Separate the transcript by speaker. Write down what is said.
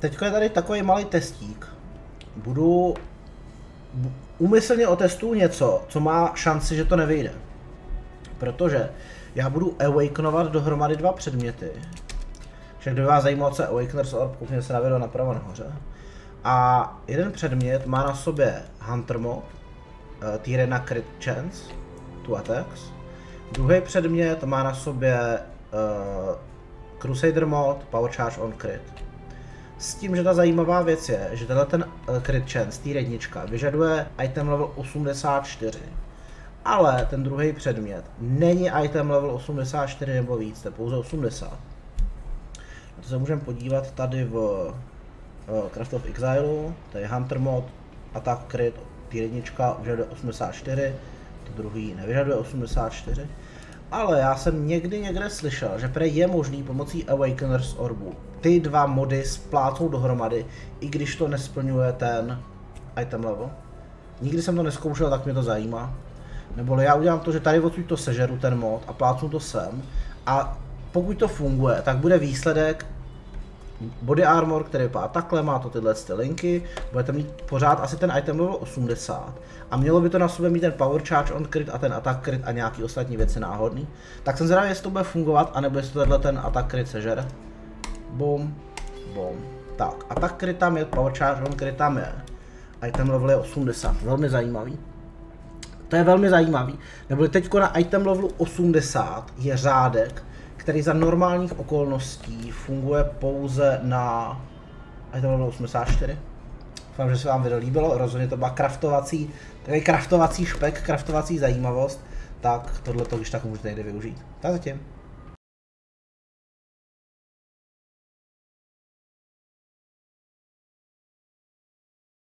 Speaker 1: teď je tady takový malý testík. Úmyslně otestuju něco, co má šanci, že to nevyjde. Protože já budu awakenovat dohromady 2 předměty. Však kdyby vás zajímalo, co je Awakener's Orb, koukněte se na video napravo nahoře. A jeden předmět má na sobě Hunter Mod, tier 1 crit chance, 2 attacks. Druhý předmět má na sobě Crusader Mod, power charge on crit. S tím, že ta zajímavá věc je, že tenhle ten crit chance, tier 1, vyžaduje item level 84. Ale ten druhý předmět není item level 84 nebo víc, to je pouze 80. Na to se můžeme podívat tady v Craft of Exile, to je Hunter Mod, Attack Crit, tier 1 vyžaduje 84, to druhý nevyžaduje 84. Ale já jsem někde slyšel, že prý je možný pomocí Awakener's Orbu ty 2 mody splácnou dohromady, i když to nesplňuje ten item level. Nikdy jsem to neskoušel, tak mě to zajímá. Neboli já udělám to, že tady odsud to sežeru ten mod a plácnu to sem. A pokud to funguje, tak bude výsledek body armor, který vypadá takhle, má to tyhle linky, budete mít pořád asi ten item level 80 a mělo by to na sobě mít ten power charge on crit a ten attack crit a nějaký ostatní věci náhodný. Tak jsem zvědavý, jestli to bude fungovat, anebo jestli tohle ten attack crit sežere. Bum, bum. Tak, attack crit tam je, power charge on crit tam je. Item level je 80, velmi zajímavý. To je velmi zajímavý, neboli teďko na item levelu 80 je řádek, který za normálních okolností funguje pouze na item level 84. Doufám, že se vám video líbilo, rozhodně to byla takový craftovací špek, craftovací zajímavost, tak tohle to když tak můžete někde využít. Tak zatím.